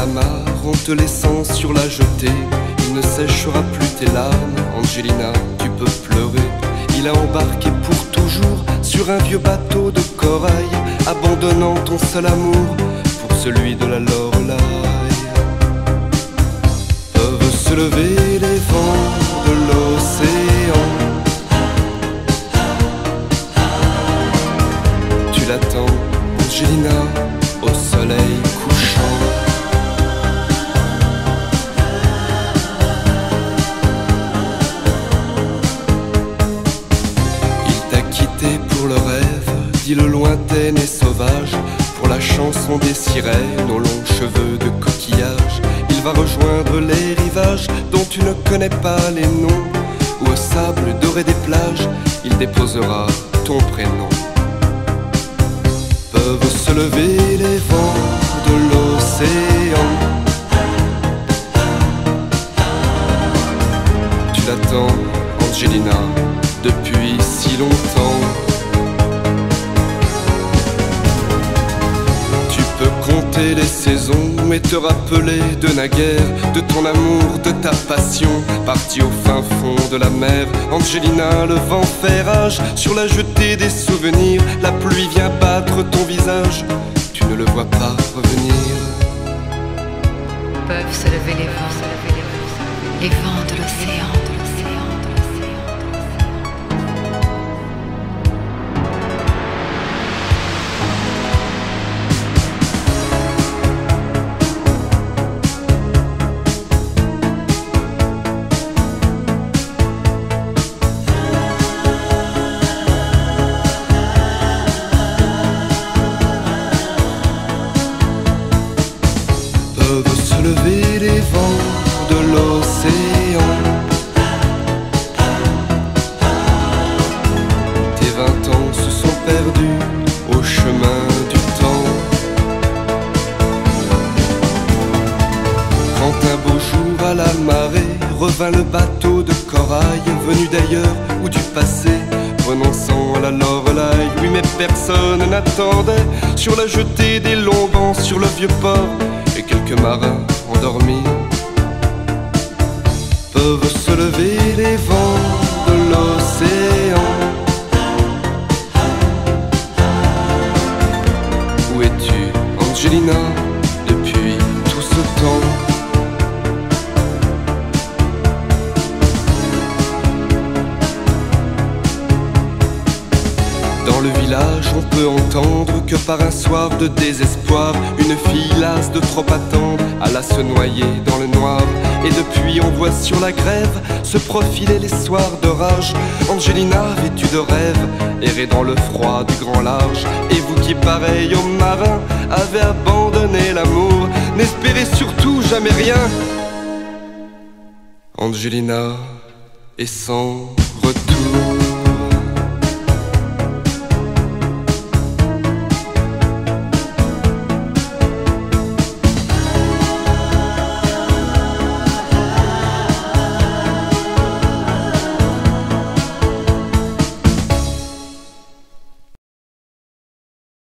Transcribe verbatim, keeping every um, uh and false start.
mare en te laissant sur la jetée. Il ne séchera plus tes larmes, Angelina, tu peux pleurer. Il a embarqué pour toujours sur un vieux bateau de corail, abandonnant ton seul amour pour celui de la Loreley. Peuvent se lever les vents de l'océan, tu l'attends, Angelina, au soleil couchant. Il t'a quitté pour le rêve d'île lointaine et sauvage, pour la chanson des sirènes aux longs cheveux de coquillage. Il va rejoindre les rivages dont tu ne connais pas les noms, où au sable doré des plages il déposera ton prénom. Peuvent se lever les vents de l'océan, tu l'attends, Angelina, depuis si longtemps. Tu peux compter les saisons et te rappeler de naguère, de ton amour, de ta passion, parti au fin fond de la mer. Angelina, le vent fait rage sur la jetée des souvenirs, la pluie vient battre ton visage, tu ne le vois pas revenir. Peuvent se lever les vents, les vents de l'océan. Peuvent se lever les vents de l'océan, tes vingt ans se sont perdus au chemin du temps. Quand un beau jour à la marée revint le bateau de corail, venu d'ailleurs ou du passé, renonçant à la Loreley. Oui, mais personne n'attendait sur la jetée des longs bancs, sur le vieux port, et quelques marins endormis. Peuvent se lever les vents de l'océan. Où es-tu, Angelina, depuis tout ce temps? Dans le village, on peut entendre que par un soir de désespoir, une fille lasse de trop attendre alla se noyer dans le noir. Et depuis, on voit sur la grève se profiler les soirs d'orage. Angelina, vêtue de rêve, errer dans le froid du grand large. Et vous qui, pareil aux marins, avez abandonné l'amour, n'espérez surtout jamais rien. Angelina est sans retour.